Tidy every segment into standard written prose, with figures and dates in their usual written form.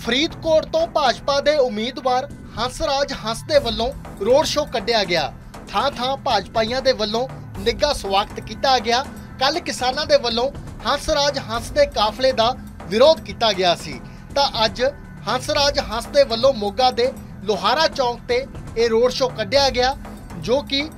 ਫਰੀਦਕੋਟ ਤੋਂ ਭਾਜਪਾ ਦੇ ਉਮੀਦਵਾਰ ਹੰਸਰਾਜ ਹੰਸ ਦੇ ਵੱਲੋਂ ਰੋਡ ਸ਼ੋਅ ਕੱਢਿਆ ਗਿਆ। ਥਾਂ-ਥਾਂ ਭਾਜਪਾਈਆਂ ਦੇ ਵੱਲੋਂ ਨਿੱਘਾ ਸਵਾਗਤ ਕੀਤਾ ਗਿਆ। ਕੱਲ ਕਿਸਾਨਾਂ ਦੇ ਵੱਲੋਂ ਹੰਸਰਾਜ ਹੰਸ ਦੇ ਕਾਫਲੇ ਦਾ ਵਿਰੋਧ ਕੀਤਾ ਗਿਆ ਸੀ ਤਾਂ ਅੱਜ ਹੰਸਰਾਜ ਹੰਸ ਦੇ ਵੱਲੋਂ ਮੋਗਾ ਦੇ ਲੋਹਾਰਾ ਚੌਂਕ ਤੇ ਇਹ ਰੋਡ ਸ਼ੋਅ ਕੱਢਿਆ ਗਿਆ, ਜੋ ਕਿ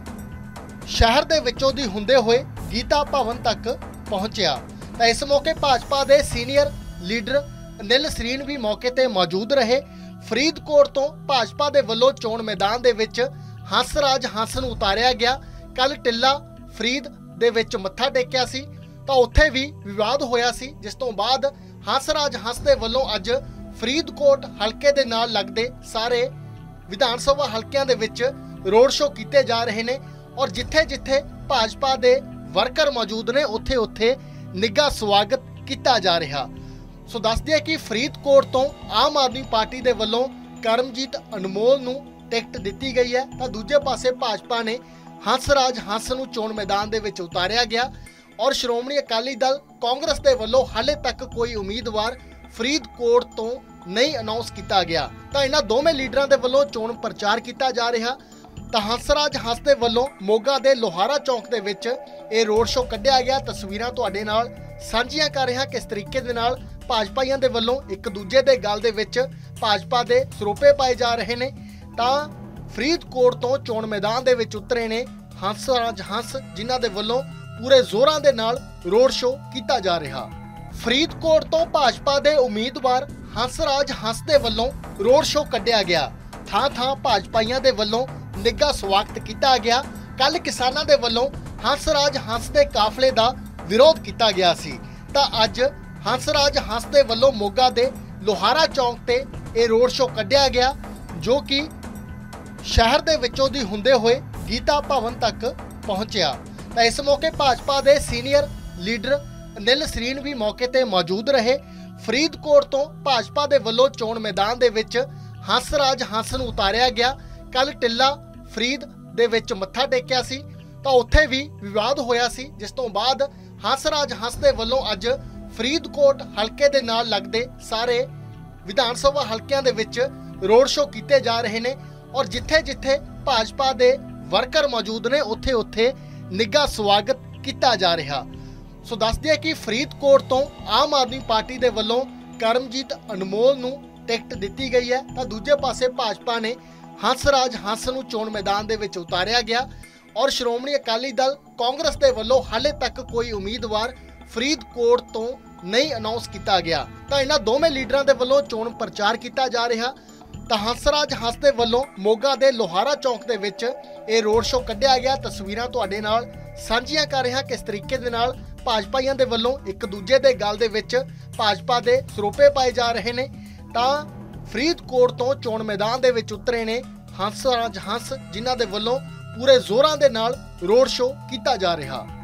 ਸ਼ਹਿਰ ਦੇ ਵਿੱਚੋਂ ਦੀ ਹੁੰਦੇ ਹੋਏ ਗੀਤਾ ਭਵਨ ਤੱਕ ਪਹੁੰਚਿਆ। ਤਾਂ ਇਸ ਮੌਕੇ ਭਾਜਪਾ ਦੇ ਸੀਨੀਅਰ ਲੀਡਰ ਅਨਿਲ ਸਰੀਨ ਵੀ ਮੌਕੇ ਤੇ ਮੌਜੂਦ ਰਹੇ। ਫਰੀਦਕੋਟ ਤੋਂ ਭਾਜਪਾ ਦੇ ਵੱਲੋਂ ਚੋਣ ਮੈਦਾਨ ਦੇ ਵਿੱਚ ਹੰਸਰਾਜ ਹੰਸ ਨੂੰ ਉਤਾਰਿਆ ਗਿਆ। ਕੱਲ ਟਿੱਲਾ ਫਰੀਦ ਦੇ ਵਿੱਚ ਮੱਥਾ ਟੇਕਿਆ ਸੀ ਤਾਂ ਉੱਥੇ ਵੀ ਵਿਵਾਦ ਹੋਇਆ ਸੀ, ਜਿਸ ਤੋਂ ਬਾਅਦ ਹੰਸਰਾਜ ਹੰਸ ਦੇ ਵੱਲੋਂ ਅੱਜ ਫਰੀਦਕੋਟ ਹਲਕੇ ਦੇ ਨਾਲ ਲੱਗਦੇ ਸਾਰੇ ਵਿਧਾਨ ਸਭਾ ਹਲਕਿਆਂ ਦੇ ਵਿੱਚ ਰੋਡ ਸ਼ੋਅ ਕੀਤੇ ਜਾ ਰਹੇ ਨੇ ਔਰ ਜਿੱਥੇ-ਜਿੱਥੇ ਭਾਜਪਾ ਦੇ ਵਰਕਰ ਮੌਜੂਦ ਨੇ ਉੱਥੇ-ਉੱਥੇ ਨਿੱਘਾ ਸਵਾਗਤ ਕੀਤਾ ਜਾ ਰਿਹਾ। ਸੋ ਦੱਸ ਦਈਏ ਕਿ ਫਰੀਦਕੋਟ ਤੋਂ ਆਮ ਆਦਮੀ ਪਾਰਟੀ ਦੇ ਵੱਲੋਂ ਕਰਮਜੀਤ ਅਨਮੋਲ ਨੂੰ ਟਿਕਟ ਦਿੱਤੀ ਗਈ ਹੈ ਤਾਂ ਦੂਜੇ ਪਾਸੇ ਭਾਜਪਾ ਨੇ ਹੰਸਰਾਜ ਹੰਸ ਨੂੰ ਚੋਣ ਮੈਦਾਨ ਦੇ ਵਿੱਚ ਉਤਾਰਿਆ ਗਿਆ ਔਰ ਸ਼੍ਰੋਮਣੀ ਅਕਾਲੀ ਦਲ ਕਾਂਗਰਸ ਦੇ ਵੱਲੋਂ ਹਾਲੇ ਤੱਕ ਕੋਈ ਉਮੀਦਵਾਰ ਫਰੀਦਕੋਟ ਤੋਂ ਨਹੀਂ ਅਨਾਉਂਸ ਕੀਤਾ ਗਿਆ। ਤਾਂ ਇਹਨਾਂ ਦੋਵੇਂ ਲੀਡਰਾਂ ਦੇ ਵੱਲੋਂ ਚੋਣ ਪ੍ਰਚਾਰ ਕੀਤਾ ਜਾ ਰਿਹਾ। ਤਾਂ ਹੰਸਰਾਜ ਹੰਸ ਦੇ ਵੱਲੋਂ ਮੋਗਾ ਦੇ ਲੋਹਾਰਾ ਚੌਂਕ ਦੇ ਵਿੱਚ ਇਹ ਰੋਡ ਸ਼ੋਅ ਕੱਢਿਆ ਗਿਆ। ਤਸਵੀਰਾਂ ਤੁਹਾਡੇ ਨਾਲ ਸਾਂਝੀਆਂ ਕਰ ਰਿਹਾ ਕਿਸ ਤਰੀਕੇ ਦੇ ਨਾਲ ਭਾਜਪਾਈਆਂ ਦੇ ਵੱਲੋਂ ਇੱਕ ਦੂਜੇ ਦੇ ਗਲ ਦੇ ਵਿੱਚ ਭਾਜਪਾ ਦੇ ਸਰੂਪੇ ਪਾਏ ਜਾ ਰਹੇ ਨੇ। ਤਾਂ ਫਰੀਦਕੋਟ ਤੋਂ ਚੋਣ ਮੈਦਾਨ ਦੇ ਵਿੱਚ ਉਤਰੇ ਨੇ ਹੰਸਰਾਜ ਹੰਸ, ਜਿਨ੍ਹਾਂ ਦੇ ਵੱਲੋਂ ਪੂਰੇ ਜ਼ੋਰਾਂ ਦੇ ਨਾਲ ਰੋਡ ਸ਼ੋਅ ਕੀਤਾ ਜਾ ਰਿਹਾ। ਫਰੀਦਕੋਟ ਤੋਂ ਭਾਜਪਾ ਦੇ ਉਮੀਦਵਾਰ ਹੰਸਰਾਜ ਹੰਸ ਦੇ ਵੱਲੋਂ ਰੋਡ ਸ਼ੋਅ ਕੱਢਿਆ ਗਿਆ। ਥਾਂ-ਥਾਂ ਭਾਜਪਾਈਆਂ ਦੇ ਵੱਲੋਂ ਨਿੱਘਾ ਸਵਾਗਤ ਕੀਤਾ ਗਿਆ। ਕੱਲ ਕਿਸਾਨਾਂ ਦੇ ਵੱਲੋਂ ਹੰਸਰਾਜ ਹੰਸ ਦੇ ਕਾਫਲੇ ਦਾ ਵਿਰੋਧ ਕੀਤਾ ਗਿਆ ਸੀ ਤਾਂ ਅੱਜ ਹੰਸਰਾਜ ਹੰਸ ਦੇ ਵੱਲੋਂ ਮੋਗਾ ਦੇ ਲੋਹਾਰਾ ਚੌਂਕ ਤੇ ਇਹ ਰੋਡ ਸ਼ੋਅ ਕੱਢਿਆ ਗਿਆ, ਜੋ ਕਿ ਸ਼ਹਿਰ ਦੇ ਵਿੱਚੋਂ ਦੀ ਹੁੰਦੇ ਹੋਏ ਗੀਤਾ ਭਵਨ ਤੱਕ ਪਹੁੰਚਿਆ। ਤਾਂ ਇਸ ਮੌਕੇ ਭਾਜਪਾ ਦੇ ਸੀਨੀਅਰ ਲੀਡਰ ਅਨਿਲ ਸਰੀਨ ਵੀ ਮੌਕੇ ਤੇ ਮੌਜੂਦ ਰਹੇ। ਫਰੀਦਕੋਟ ਤੋਂ ਭਾਜਪਾ ਦੇ ਵੱਲੋਂ ਚੋਣ ਮੈਦਾਨ ਦੇ ਵਿੱਚ ਹੰਸਰਾਜ ਹੰਸ ਨੂੰ ਉਤਾਰਿਆ ਗਿਆ। ਕੱਲ ਟਿੱਲਾ ਫਰੀਦ ਦੇ ਵਿੱਚ ਮੱਥਾ ਟੇਕਿਆ ਸੀ ਤਾਂ ਉੱਥੇ ਵੀ ਵਿਵਾਦ ਹੋਇਆ ਸੀ, ਜਿਸ ਤੋਂ ਬਾਅਦ ਹੰਸਰਾਜ ਹੰਸ ਦੇ ਵੱਲੋਂ ਅੱਜ ਫਰੀਦਕੋਟ ਹਲਕੇ ਦੇ ਨਾਲ ਲੱਗਦੇ ਸਾਰੇ ਵਿਧਾਨ ਸਭਾ ਹਲਕਿਆਂ ਦੇ ਵਿੱਚ ਰੋਡ ਸ਼ੋਅ ਕੀਤੇ ਜਾ ਰਹੇ ਨੇ ਔਰ ਜਿੱਥੇ-ਜਿੱਥੇ ਭਾਜਪਾ ਦੇ ਵਰਕਰ ਮੌਜੂਦ ਨੇ ਉੱਥੇ-ਉੱਥੇ ਨਿੱਘਾ ਸਵਾਗਤ ਕੀਤਾ ਜਾ ਰਿਹਾ। ਸੋ ਦੱਸ ਦਈਏ ਕਿ ਫਰੀਦਕੋਟ ਤੋਂ ਆਮ ਆਦਮੀ ਪਾਰਟੀ ਦੇ ਵੱਲੋਂ ਕਰਮਜੀਤ ਅਨਮੋਲ ਨੂੰ ਟਿਕਟ ਦਿੱਤੀ ਗਈ ਹੈ ਤਾਂ ਦੂਜੇ ਪਾਸੇ ਭਾਜਪਾ ਨੇ ਹੰਸਰਾਜ ਹੰਸ ਨੂੰ ਚੋਣ ਮੈਦਾਨ ਦੇ ਵਿੱਚ ਉਤਾਰਿਆ ਗਿਆ ਔਰ ਸ਼੍ਰੋਮਣੀ ਅਕਾਲੀ ਦਲ ਕਾਂਗਰਸ ਦੇ ਵੱਲੋਂ ਹਾਲੇ ਤੱਕ ਕੋਈ ਉਮੀਦਵਾਰ ਫਰੀਦਕੋਟ ਤੋਂ ਨਹੀਂ ਅਨਾਉਂਸ ਕੀਤਾ ਗਿਆ। ਤਾਂ ਇਹਨਾਂ ਦੋਵੇਂ ਲੀਡਰਾਂ ਦੇ ਵੱਲੋਂ ਚੋਣ ਪ੍ਰਚਾਰ ਕੀਤਾ ਜਾ ਰਿਹਾ। ਤਾਂ ਹੰਸਰਾਜ ਹੰਸ ਦੇ ਵੱਲੋਂ ਮੋਗਾ ਦੇ ਲੋਹਾਰਾ ਚੌਂਕ ਦੇ ਵਿੱਚ ਇਹ ਰੋਡ ਸ਼ੋਅ ਕੱਢਿਆ ਗਿਆ। ਤਸਵੀਰਾਂ ਤੁਹਾਡੇ ਨਾਲ ਸਾਂਝੀਆਂ ਕਰ ਰਿਹਾ ਕਿਸ ਤਰੀਕੇ ਦੇ ਨਾਲ ਭਾਜਪਾਈਆਂ ਦੇ ਵੱਲੋਂ ਇੱਕ ਦੂਜੇ ਦੇ ਗਲ ਦੇ ਵਿੱਚ ਭਾਜਪਾ ਦੇ ਸਰੂਪੇ ਪਾਏ ਜਾ ਰਹੇ ਨੇ। ਤਾਂ ਫਰੀਦਕੋਟ ਤੋਂ ਚੋਣ ਮੈਦਾਨ ਦੇ ਵਿੱਚ ਉਤਰੇ ਨੇ ਹੰਸਰਾਜ ਹੰਸ, ਜਿਨ੍ਹਾਂ ਦੇ ਵੱਲੋਂ ਪੂਰੇ ਜ਼ੋਰਾਂ ਦੇ ਨਾਲ ਰੋਡ ਸ਼ੋਅ ਕੀਤਾ ਜਾ ਰਿਹਾ।